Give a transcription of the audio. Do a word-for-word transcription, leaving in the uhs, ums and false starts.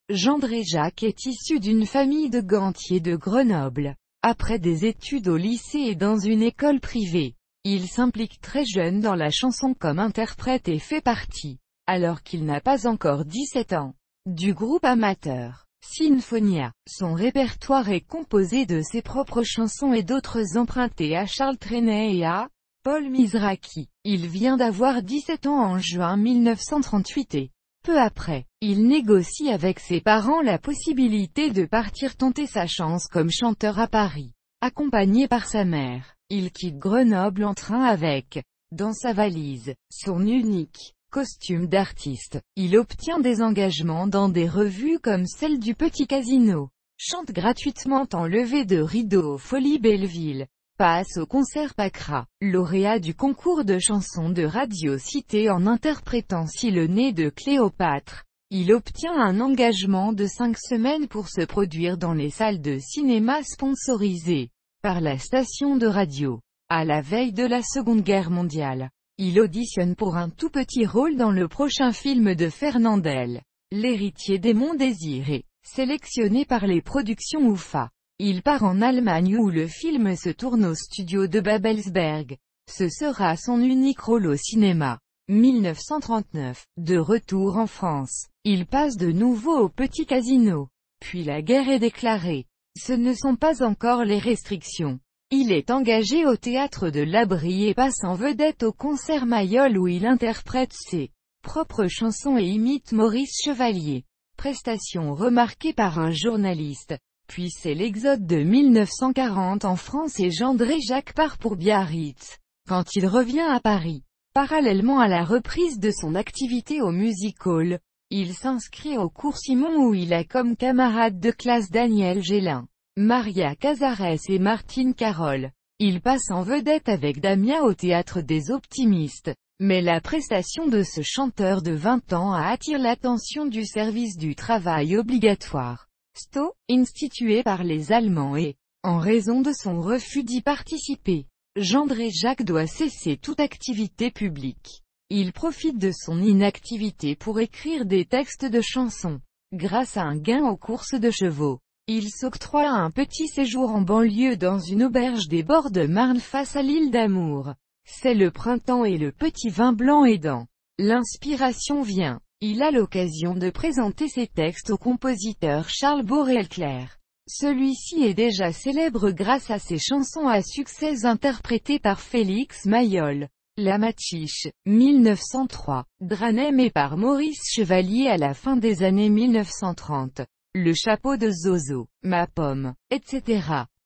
Jandré Jacques est issu d'une famille de gantiers de Grenoble. Après des études au lycée et dans une école privée, il s'implique très jeune dans la chanson comme interprète et fait partie, alors qu'il n'a pas encore dix-sept ans, du groupe amateur Sinfonia. Son répertoire est composé de ses propres chansons et d'autres empruntées à Charles Trenet et à Paul Mizrachi. Il vient d'avoir dix-sept ans en juin mille neuf cent trente-huit et, peu après, il négocie avec ses parents la possibilité de partir tenter sa chance comme chanteur à Paris. Accompagné par sa mère, il quitte Grenoble en train avec, dans sa valise, son unique costume d'artiste. Il obtient des engagements dans des revues comme celle du Petit Casino, chante gratuitement en levée de rideau aux Folies Belleville, passe au concert Pacra, lauréat du concours de chansons de Radio Cité en interprétant Si le nez de Cléopâtre. Il obtient un engagement de cinq semaines pour se produire dans les salles de cinéma sponsorisées par la station de radio. À la veille de la Seconde Guerre mondiale, il auditionne pour un tout petit rôle dans le prochain film de Fernandel, L'héritier des monts désirés, sélectionné par les productions UFA. Il part en Allemagne où le film se tourne au studio de Babelsberg. Ce sera son unique rôle au cinéma. mille neuf cent trente-neuf. De retour en France, il passe de nouveau au Petit Casino. Puis la guerre est déclarée. Ce ne sont pas encore les restrictions. Il est engagé au théâtre de l'Abri et passe en vedette au concert Mayol où il interprète ses propres chansons et imite Maurice Chevalier. Prestation remarquée par un journaliste. Puis c'est l'exode de mille neuf cent quarante en France et Jandré Jacques part pour Biarritz, quand il revient à Paris. Parallèlement à la reprise de son activité au Music Hall, il s'inscrit au cours Simon où il a comme camarade de classe Daniel Gélin, Maria Cazares et Martine Carole. Il passe en vedette avec Damien au Théâtre des Optimistes, mais la prestation de ce chanteur de vingt ans attire l'attention du service du travail obligatoire. S T O, institué par les Allemands et, en raison de son refus d'y participer, Jandré Jacques doit cesser toute activité publique. Il profite de son inactivité pour écrire des textes de chansons. Grâce à un gain aux courses de chevaux, il s'octroie un petit séjour en banlieue dans une auberge des bords de Marne face à l'île d'Amour. C'est le printemps et le petit vin blanc aidant. L'inspiration vient. Il a l'occasion de présenter ses textes au compositeur Charles Baurel-Clerc. Celui-ci est déjà célèbre grâce à ses chansons à succès interprétées par Félix Mayol. La Machiche, mille neuf cent trois, Dranem et par Maurice Chevalier à la fin des années mille neuf cent trente. Le chapeau de Zozo, Ma pomme, et cetera.